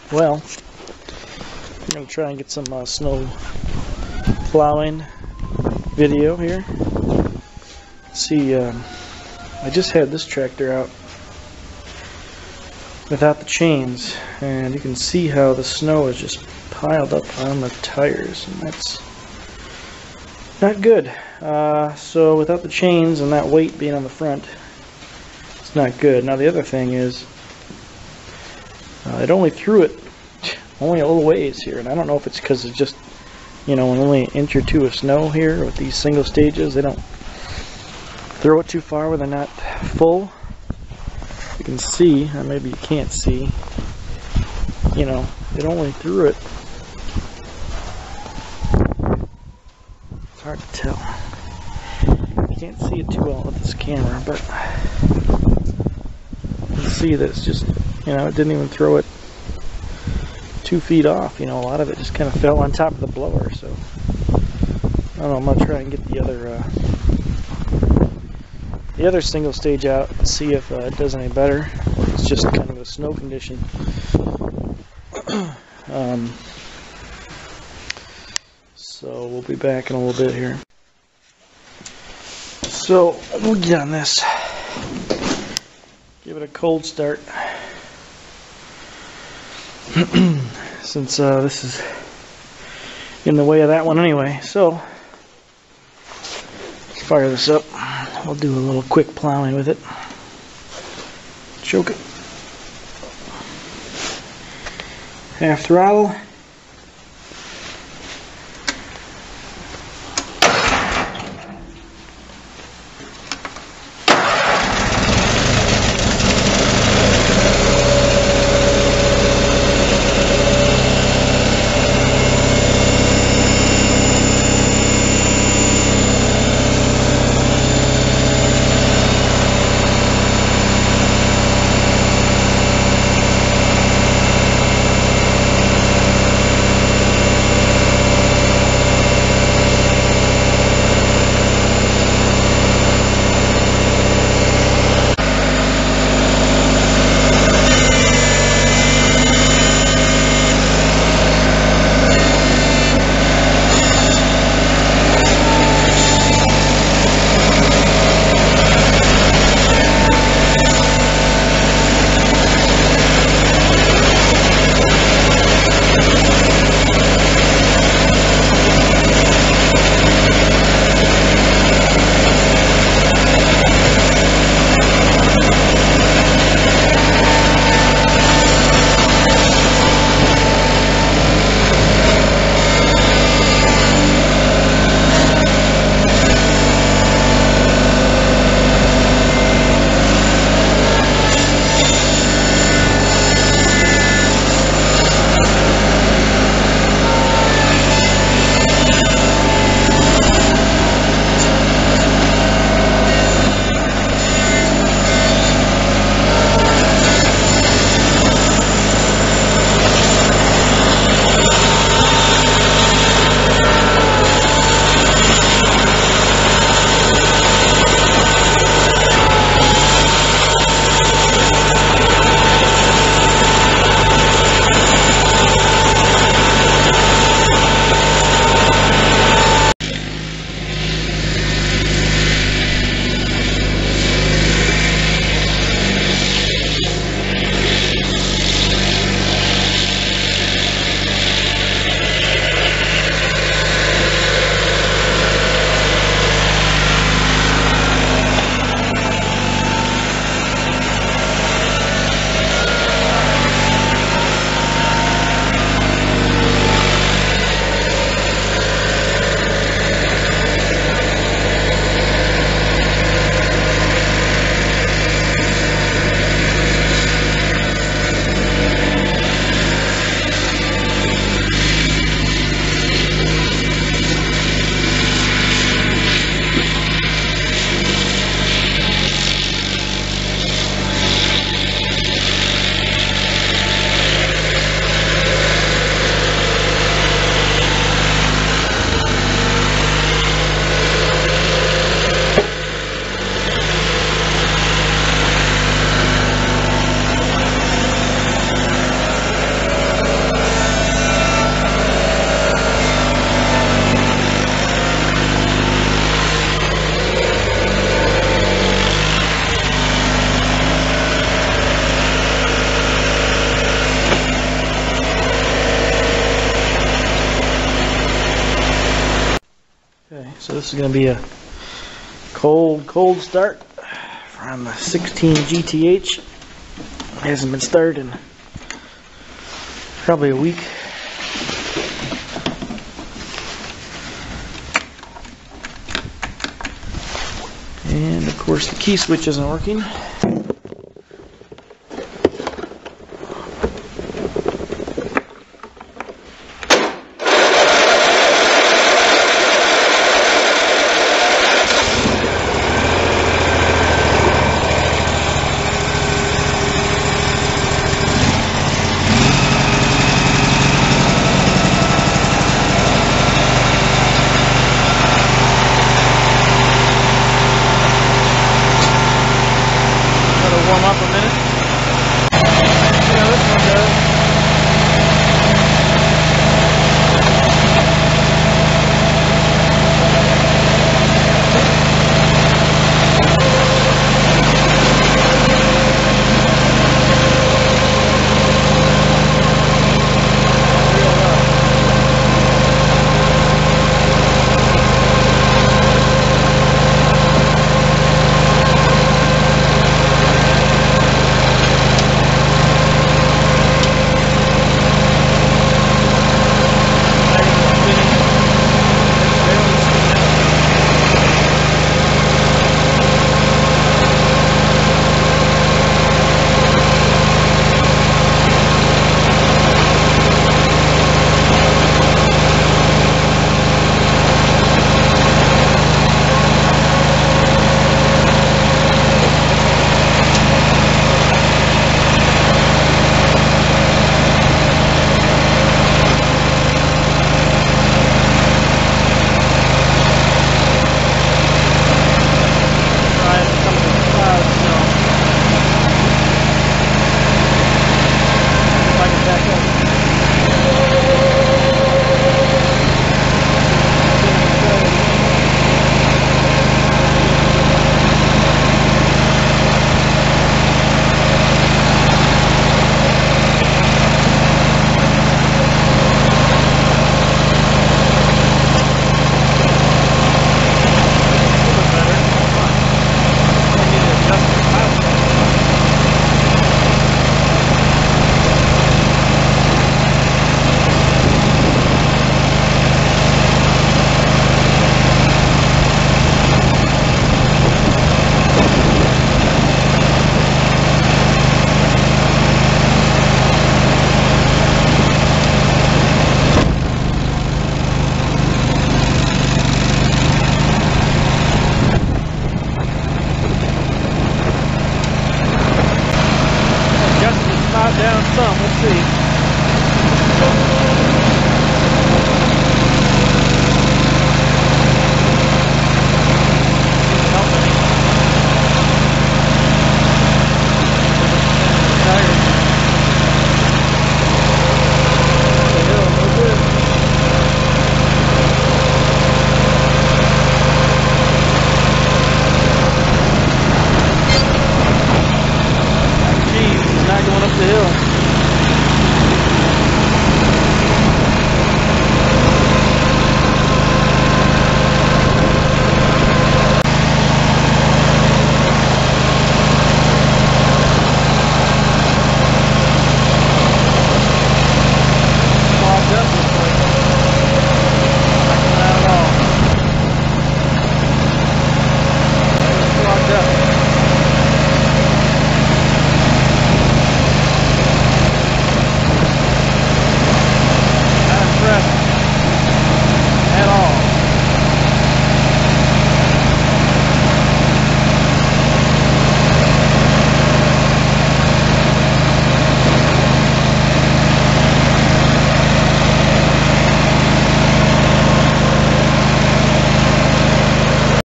Well, I'm going to try and get some snow plowing video here. See, I just had this tractor out without the chains, and you can see how the snow is just piled up on the tires, and that's not good. So without the chains and that weight being on the front, it's not good. Now the other thing is, it only threw it only a little ways here, and I don't know if it's because it's just, you know, only an inch or two of snow here with these single stages. They don't throw it too far when they're not full. You can see, or maybe you can't see, you know, it only threw it. It's hard to tell. You can't see it too well with this camera, but you can see that it's just, you know, it didn't even throw it 2 feet off. You know, a lot of it just kind of fell on top of the blower. So I don't know, I'm gonna try and get the other single stage out and see if it does any better, or if it's just kind of a snow condition. So we'll be back in a little bit here. So we'll get on this, give it a cold start. Since this is in the way of that one anyway. So let's fire this up. We'll do a little quick plowing with it. Choke it. Half throttle. So this is going to be a cold start from the 16 GTH. It hasn't been started in probably a week. And of course the key switch isn't working. Warm up a minute. Yeah, this one does. Down some, let's see.